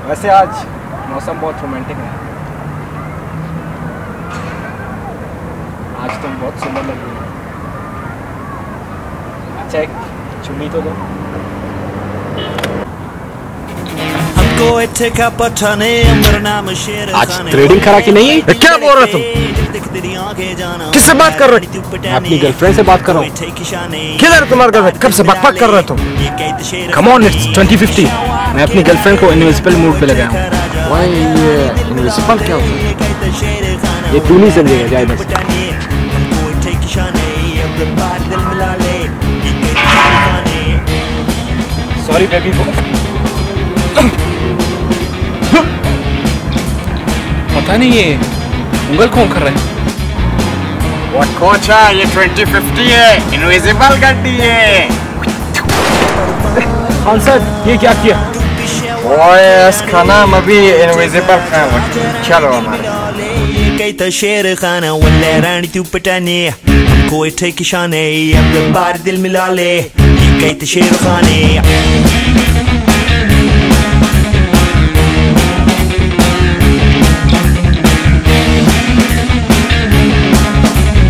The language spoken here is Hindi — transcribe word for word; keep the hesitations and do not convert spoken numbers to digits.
वैसे आज मौसम बहुत रोमांटिक है। आज तुम बहुत सुंदर लग रही हो। अच्छा एक चुम्मी तो दो। आज ट्रेडिंग करा कि नहीं? क्या बोल रहे तुम? किससे बात कर रहे? मैं अपनी गर्लफ्रेंड से बात कर रहा हूँ। किधर तुम्हारा गर्लफ्रेंड? कब से बकबक कर रहे तुम? Come on, it's twenty fifty. मैं अपनी गर्लफ्रेंड को इनविजिबल मूड पे लगाया हूँ। भाई ये इनविजिबल क्या होता है? ये तू नहीं समझेगा, जाए बस। सॉरी बेबी को पता नहीं ये उंगल कौन कर रहा है। What कोचा, ये ट्वेंटी फिफ्टी है, इनविजिबल गड्डी है। खान सर ये क्या किया? ओए इसका नाम अभी इनविजिबल खान। चलो हमारे कई तो शेर खाना वल्ले रानी तू पटाने हमको इठे किशाने अब बार दिल मिला ले कई तो शेर खाने।